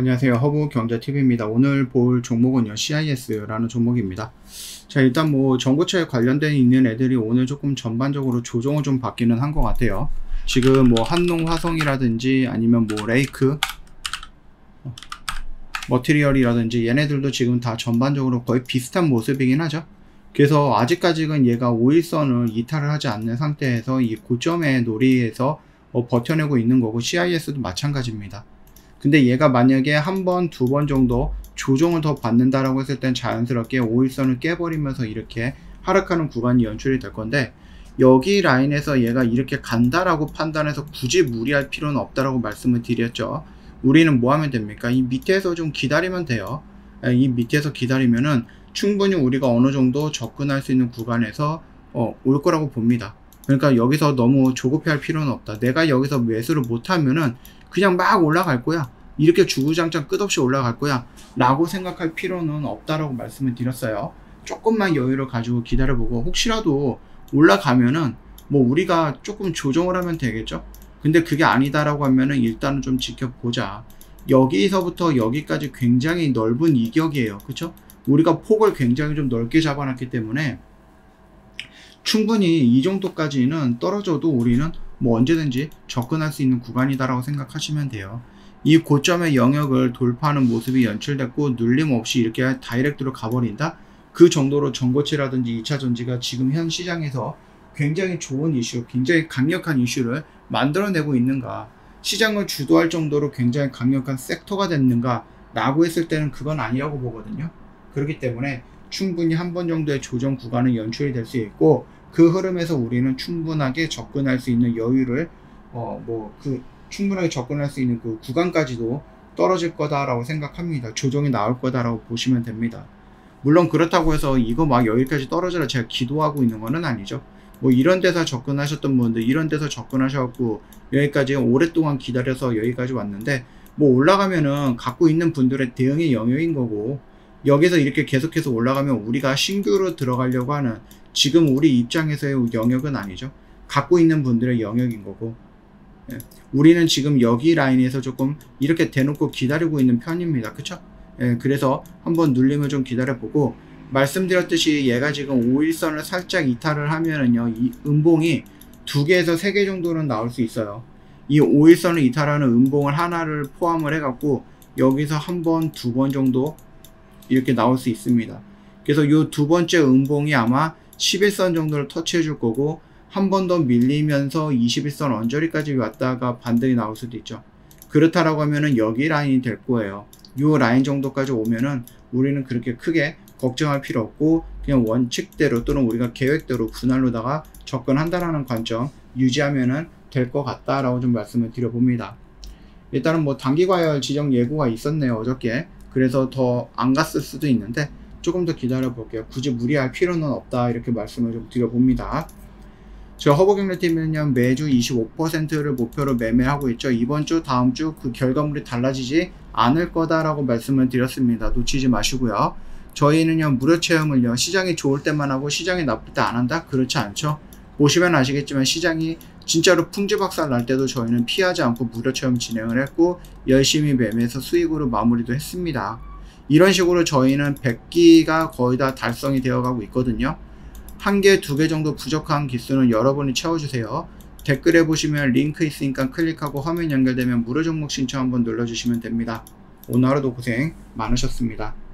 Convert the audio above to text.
안녕하세요. 허브경제TV입니다. 오늘 볼 종목은요, CIS라는 종목입니다. 자, 일단 뭐 전고체에 관련된 있는 애들이 오늘 조금 전반적으로 조정을 좀 받기는 한 것 같아요. 지금 뭐 한농화성이라든지 아니면 뭐 레이크 머티리얼이라든지 얘네들도 지금 다 전반적으로 거의 비슷한 모습이긴 하죠. 그래서 아직까지는 얘가 5일선을 이탈을 하지 않는 상태에서 이 고점의 놀이에서 버텨내고 있는 거고, CIS도 마찬가지입니다. 근데 얘가 만약에 한 번, 두 번 정도 조정을 더 받는다라고 했을 땐 자연스럽게 5일선을 깨버리면서 이렇게 하락하는 구간이 연출이 될 건데, 여기 라인에서 얘가 이렇게 간다라고 판단해서 굳이 무리할 필요는 없다라고 말씀을 드렸죠. 우리는 뭐 하면 됩니까? 이 밑에서 좀 기다리면 돼요. 이 밑에서 기다리면은 충분히 우리가 어느 정도 접근할 수 있는 구간에서 올 거라고 봅니다. 그러니까 여기서 너무 조급해할 필요는 없다. 내가 여기서 매수를 못하면은 그냥 막 올라갈 거야, 이렇게 주구장창 끝없이 올라갈 거야 라고 생각할 필요는 없다라고 말씀을 드렸어요. 조금만 여유를 가지고 기다려보고, 혹시라도 올라가면은 뭐 우리가 조금 조정을 하면 되겠죠. 근데 그게 아니다라고 하면은 일단은 좀 지켜보자. 여기서부터 여기까지 굉장히 넓은 이격이에요. 그쵸? 우리가 폭을 굉장히 좀 넓게 잡아놨기 때문에 충분히 이 정도까지는 떨어져도 우리는 뭐 언제든지 접근할 수 있는 구간이다라고 생각하시면 돼요. 이 고점의 영역을 돌파하는 모습이 연출됐고 눌림 없이 이렇게 다이렉트로 가버린다? 그 정도로 전고체라든지 2차 전지가 지금 현 시장에서 굉장히 좋은 이슈, 굉장히 강력한 이슈를 만들어내고 있는가, 시장을 주도할 정도로 굉장히 강력한 섹터가 됐는가 라고 했을 때는 그건 아니라고 보거든요. 그렇기 때문에 충분히 한 번 정도의 조정 구간은 연출이 될 수 있고, 그 흐름에서 우리는 충분하게 접근할 수 있는 여유를 충분하게 접근할 수 있는 그 구간까지도 떨어질 거다라고 생각합니다. 조정이 나올 거다라고 보시면 됩니다. 물론 그렇다고 해서 이거 막 여기까지 떨어져라 제가 기도하고 있는 거는 아니죠. 뭐 이런 데서 접근하셨던 분들, 이런 데서 접근하셔갖고 여기까지 오랫동안 기다려서 여기까지 왔는데, 뭐 올라가면은 갖고 있는 분들의 대응의 영역인 거고, 여기서 이렇게 계속해서 올라가면 우리가 신규로 들어가려고 하는 지금 우리 입장에서의 영역은 아니죠. 갖고 있는 분들의 영역인 거고, 우리는 지금 여기 라인에서 조금 이렇게 대놓고 기다리고 있는 편입니다. 그쵸? 그래서 한번 눌림을 좀 기다려보고, 말씀드렸듯이 얘가 지금 5일선을 살짝 이탈을 하면은요, 이 음봉이 2개에서 3개 정도는 나올 수 있어요. 이 5일선을 이탈하는 음봉을 하나를 포함을 해갖고 여기서 한 번, 2번 정도 이렇게 나올 수 있습니다. 그래서 이 두 번째 음봉이 아마 11선 정도를 터치해 줄 거고, 한 번 더 밀리면서 21선 언저리까지 왔다가 반등이 나올 수도 있죠. 그렇다라고 하면은 여기 라인이 될 거예요. 이 라인 정도까지 오면은 우리는 그렇게 크게 걱정할 필요 없고, 그냥 원칙대로 또는 우리가 계획대로 분할로다가 접근한다라는 관점 유지하면은 될 것 같다라고 좀 말씀을 드려봅니다. 일단은 뭐 단기과열 지정 예고가 있었네요, 어저께. 그래서 더 안 갔을 수도 있는데 조금 더 기다려 볼게요. 굳이 무리할 필요는 없다, 이렇게 말씀을 좀 드려봅니다. 저 허브경제TV는 매주 25%를 목표로 매매하고 있죠. 이번 주, 다음 주 그 결과물이 달라지지 않을 거다라고 말씀을 드렸습니다. 놓치지 마시고요. 저희는요, 무료 체험을요, 시장이 좋을 때만 하고 시장이 나쁠 때 안 한다? 그렇지 않죠. 보시면 아시겠지만 시장이 진짜로 풍지박살 날 때도 저희는 피하지 않고 무료 체험 진행을 했고, 열심히 매매해서 수익으로 마무리도 했습니다. 이런 식으로 저희는 100기가 거의 다 달성이 되어 가고 있거든요. 1개, 2개 정도 부족한 기수는 여러분이 채워주세요. 댓글에 보시면 링크 있으니까 클릭하고 화면 연결되면 무료 종목 신청 한번 눌러주시면 됩니다. 오늘 하루도 고생 많으셨습니다.